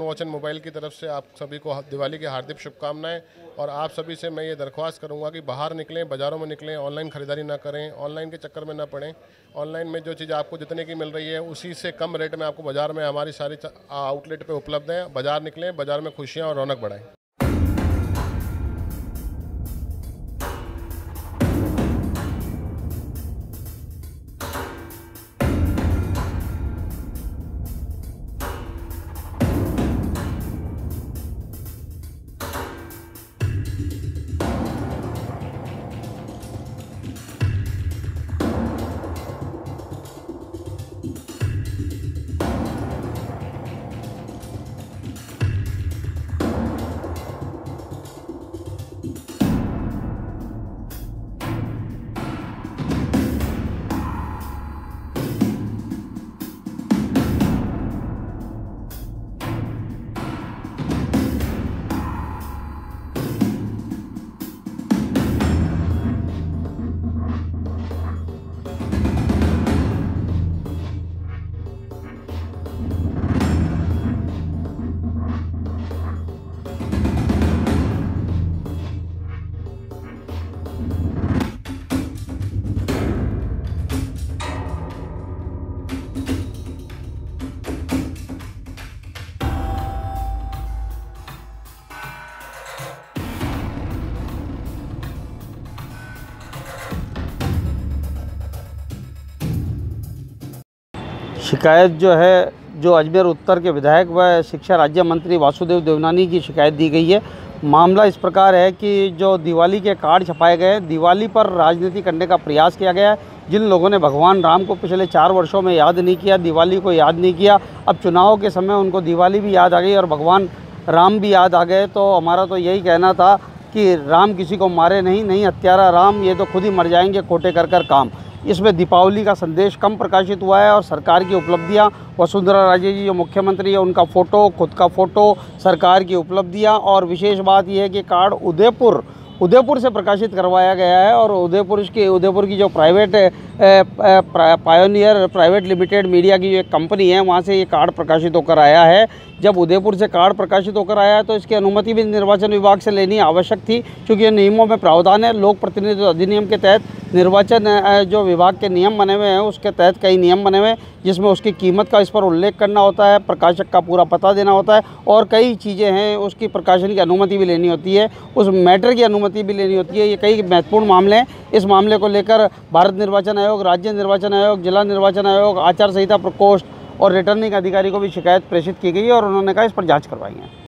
Watch and mobile की तरफ से आप सभी को दिवाली की हार्दिक शुभकामनाएं। और आप सभी से मैं ये दरख्वास्त करूंगा कि बाहर निकलें, बाज़ारों में निकलें, ऑनलाइन ख़रीदारी ना करें, ऑनलाइन के चक्कर में ना पड़ें। ऑनलाइन में जो चीज़ आपको जितने की मिल रही है उसी से कम रेट में आपको बाज़ार में हमारी सारी आउटलेट पे उपलब्ध है। बाज़ार निकलें, बाज़ार में खुशियाँ और रौनक बढ़ाएँ। शिकायत जो है, जो अजमेर उत्तर के विधायक व शिक्षा राज्य मंत्री वासुदेव देवनानी की शिकायत दी गई है। मामला इस प्रकार है कि जो दिवाली के कार्ड छपाए गए, दिवाली पर राजनीति करने का प्रयास किया गया है। जिन लोगों ने भगवान राम को पिछले 4 वर्षों में याद नहीं किया, दिवाली को याद नहीं किया, अब चुनाव के समय उनको दिवाली भी याद आ गई और भगवान राम भी याद आ गए। तो हमारा तो यही कहना था कि राम किसी को मारे नहीं हत्यारा राम, ये तो खुद ही मर जाएंगे खोटे कर कर काम। इसमें दीपावली का संदेश कम प्रकाशित हुआ है और सरकार की उपलब्धियां, वसुंधरा राजे जी जो मुख्यमंत्री है उनका फ़ोटो, खुद का फ़ोटो, सरकार की उपलब्धियां। और विशेष बात यह है कि कार्ड उदयपुर से प्रकाशित करवाया गया है और उदयपुर की जो प्राइवेट लिमिटेड मीडिया की जो एक कंपनी है, वहाँ से ये कार्ड प्रकाशित होकर आया है। जब उदयपुर से कार्ड प्रकाशित होकर आया है तो इसकी अनुमति भी निर्वाचन विभाग से लेनी आवश्यक थी, क्योंकि ये नियमों में प्रावधान है। लोक प्रतिनिधित्व अधिनियम के तहत निर्वाचन जो विभाग के नियम बने हुए हैं उसके तहत कई नियम बने हुए हैं, जिसमें उसकी कीमत का इस पर उल्लेख करना होता है, प्रकाशक का पूरा पता देना होता है और कई चीज़ें हैं, उसकी प्रकाशन की अनुमति भी लेनी होती है, उस मैटर की अनुमति भी लेनी होती है। ये कई महत्वपूर्ण मामले हैं। इस मामले को लेकर भारत निर्वाचन आयोग, राज्य निर्वाचन आयोग, जिला निर्वाचन आयोग, आचार संहिता प्रकोष्ठ और रिटर्निंग अधिकारी को भी शिकायत प्रेषित की गई है और उन्होंने कहा इस पर जाँच करवाई है।